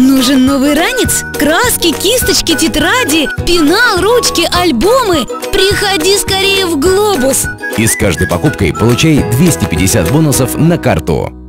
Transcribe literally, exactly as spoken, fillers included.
Нужен новый ранец? Краски, кисточки, тетради, пенал, ручки, альбомы. Приходи скорее в Глобус. И с каждой покупкой получай двести пятьдесят бонусов на карту.